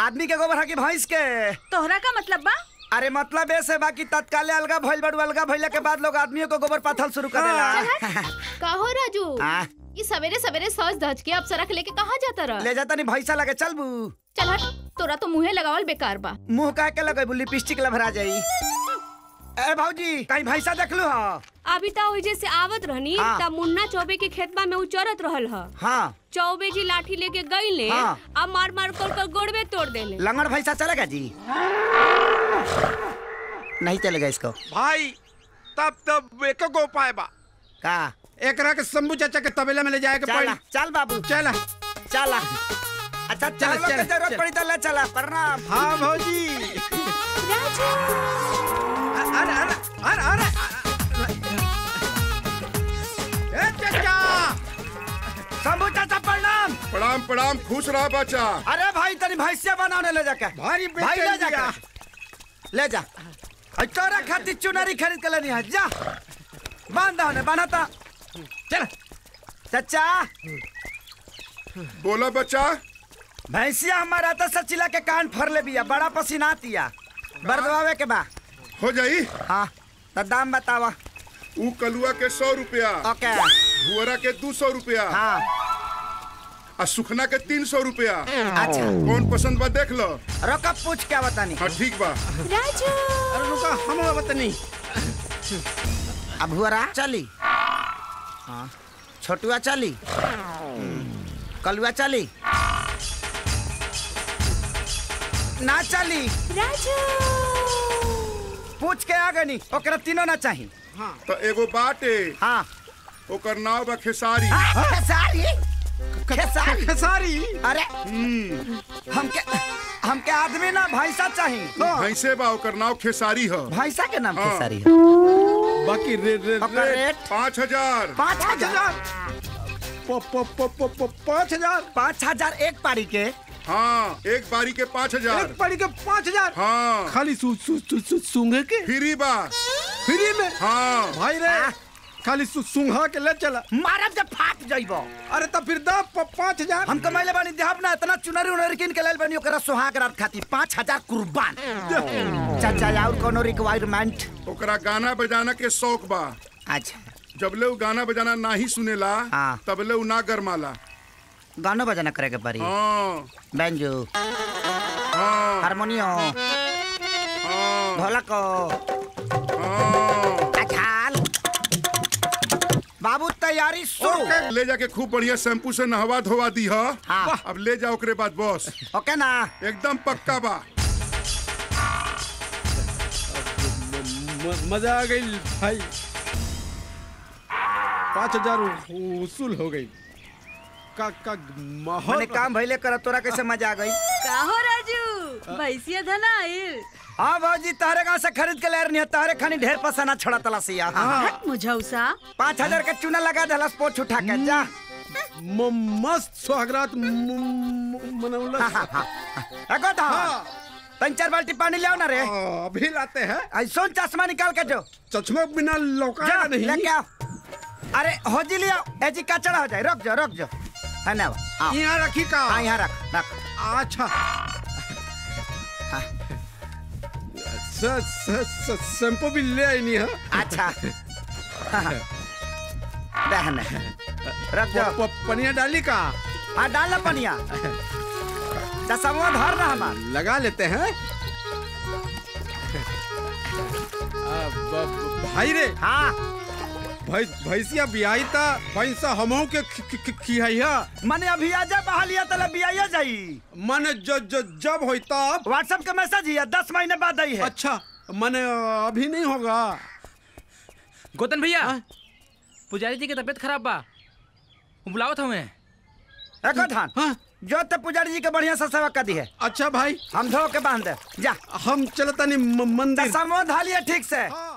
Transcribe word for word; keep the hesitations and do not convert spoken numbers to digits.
आदमी के गोबर है कि भैंस के? तोहरा का मतलब बा? अरे मतलब ऐसे बाकी तत्काल अलगा भइल बड़ू, अलगा भइला के बाद लोग आदमियों को गोबर पाथल शुरू कर देला। कहो राजू, ये सवेरे सवेरे सच धज के अप्सरा के लेके कहाँ जाता रहा? ले जाता नहीं भैंसा लगे चल बू। चल हट, तोरा तो मुँहे लगावल बेकार बा। मुँह का के लगे लिपस्टिक लभरा जाई। ए भौजी कहीं भैंसा देख लू? हाँ अभी तो वही से आवत रहनी हाँ। तब मुन्ना चौबे के खेतबा में उचरत रहल ह। हाँ चौबे जी लाठी लेके गई ले हाँ। अब मार मार कर कर गोड़वे तोड़ देले। लंगड़ भैंसा चलेगा जी? नहीं चलेगा इसको भाई। तब तब एक को उपाय बा का एकरा के शंभू चाचा के तबेला में ले जाए के पड़ी। चल बाबू चल चल। अच्छा चल चल, जरूरत चल। पड़ी तो ले चला। प्रणाम। हाँ भौजी। अरे अरे अरे अरे ए चाचा। शंभू चाचा प्रणाम। प्रणाम प्रणाम, खुश रहा बच्चा। अरे भाई तनी भैंसिया बनाने ले जाके। भारी भाई ले जा ले जा। तोरा खातिर चुनरी खरीद के लेनी है, जा बांधा होने बांधा। चल चाचा। बोला बच्चा। भैंसिया हमारा तो सचिला के कान फर ले बिया, बड़ा पसीना आतिया। बर्दवावे के बा हो जाई। हाँ तो दाम बतावा। ऊ कलुआ के सौ रुपया, ओके। भुअरा के दो सौ रुपया, हाँ और सुखना के तीन सौ रुपया। अच्छा कौन पसंद बा देख लो। रोका पूछ क्या बतानी। हाँ ठीक बा। राजू अरे रुका हम बतानी। अब भुअरा चली, हाँ छोटुआ चली, कलुआ चली ना चली। राजू पूछ के आ गनी ओकरा तीनों ना चाहिए। हाँ तो एगो बाटे, हाँ ओकर नाव बा खेसारी। हाँ, खेसारी खेसारी खेसारी। अरे हमके हमके आदमी ना भैंसा चाहिए। भैंसे बा, ओकर नाव खेसारी है। भैंसा के नाम हाँ। खेसारी है। बाकी रेट रेट ओकर रेट पाँच हजार। पाँच हजार पाँच हजार पाँच हजार एक पारी के। हाँ एक बारी के पाँच हजार। एक पड़ी के पाँच हजार। हाँ खाली सु, सु, सु, सु, सूंघे के फ्री बा। फ्री में। हाँ भाई रे खाली सु, सूंघा के ले चला। मारब जब फाट जाइबो। अरे तब फिर दाम पाँच हजार। हम कमाइले बानी देहब ना इतना चुनरी उनरी किन के लेल बनी ओकरा सुहाग रात खाती पाँच हजार कुर्बान। चाचा और कोनो रिक्वायरमेंट? ओकरा गाना बजाना के शौक बा। अच्छा जब ले उ गाना बजाना नाही सुनेला हाँ। तब ले उ ना गरमाला। गाना बजाना करे के पड़ी। हाँ बैंजो, हाँ हारमोनियम, हाँ ढोलक, हाँ। अछाल। बाबू तैयारी शुरू। ले जाके खूब बढ़िया शैम्पू से नहवा धोवा दी है। हाँ। अब ले जाओ ओकरे बाद बॉस। ओके ना? एकदम पक्का बा। मजा आ गई भाई। पाँच हजार वसूल हो गई। का का माहौल। मैंने काम भइले कर तोरा कैसे मजा आ गई? काहो राजू भैंसिया धना आइल। हाँ भौजी तारे गाँव से खरीद के ले रही है, तारे खानी ढेर पसाना छोड़ा तला सिया। हट मुझौसा। पाँच हजार का चूना लगा दलस पोछ उठा के जा। मस्त सुहागरात मनौला। एगो था तीन चार बाल्टी पानी ले आओ ना रे। अभी लाते हैं। ऐसा चश्मा निकाल के जो। चश्मा बिना लौका नहीं। लेके आओ। अरे हो जी लिया एजी कचड़ा हो जाए। रुक जाओ रुक जाओ है ना। यहाँ रखी का। हाँ यहाँ रख रख। अच्छा शैम्पू भी ले आई नहीं है। अच्छा दहन रख जाओ। पनिया डाली का। हाँ डाल ना पनिया। चश्मा धर ना हमार लगा लेते हैं। भाई रे। हाँ भैंसिया बियाई था भैंसा हमहू के खियाइया। मने अभी आजा बहालिया तले बियाया जाई। मने ज, ज, जब होई तब। व्हाट्सएप के मैसेज है दस महीने बाद आई है। अच्छा मने अभी नहीं होगा। गौतम भैया पुजारी जी की तबीयत खराब बा, बुलावत हमें। एको धान हाँ? जो तो पुजारी जी के बढ़िया से सेवा कर दी है। अच्छा भाई हम धो के बांध दे जा। हम चलता नहीं मंदिर। समोध हालिए ठीक से।